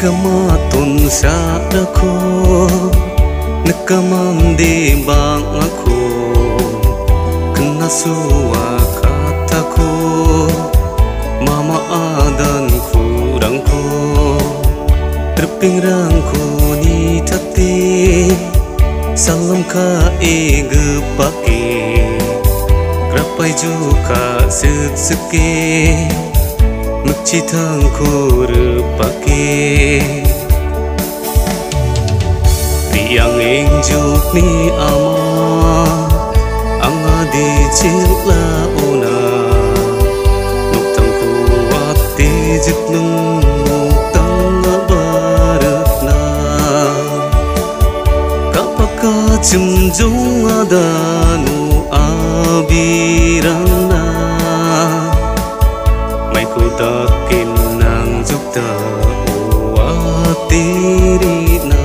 Nagamatun sa dako, nakamandi bang ako, kanasuwa kataku, mamaadan kurang ko, terpingrang ko ni tati, salam ka igepake, grapai juga sek-seke, magcitang ko repake. Riang ingjuk ni ama, ang adi cila una, nuktang kuat tijik nung nuktang barat na, kapaka cemjung ada nu abiran na, may kutakin ng jukta uat diri na.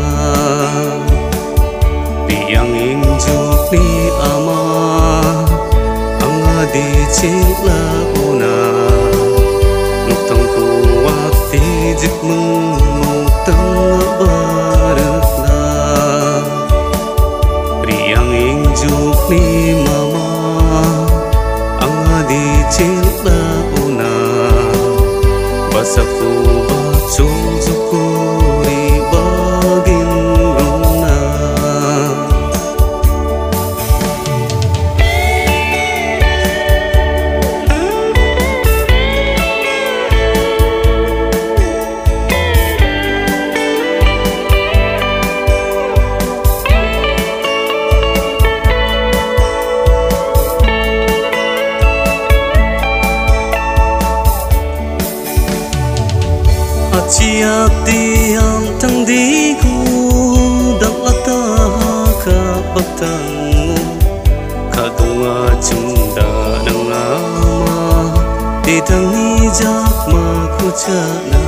Riang ingjuk ni ama, ang adi cila una, nuktang kuat tijik mung nuktang barat na. Riang ingjuk ni mama, ang adi cila una, basaku bacujuku ibagin rona. Ciati ang tangdiku dalata ka bagtangu kadunga cunda ng ama ditang nijak makucana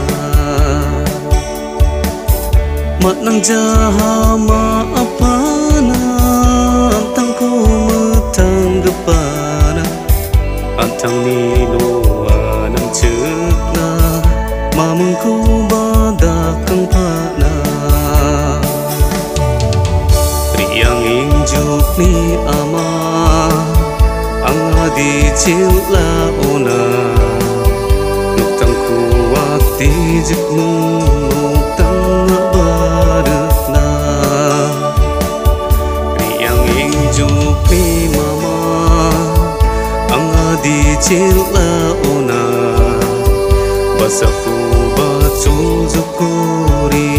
matnang jaha maapana antang ko matanggapana antang ninoa ng cekna mamengku badakang pana. Riang ingjuk ni ama, ang adi cila ona, nuktang kuat tijik mung nuktang barat na. Riang ingjuk ni mama, ang adi cila ona, basaku bacujuku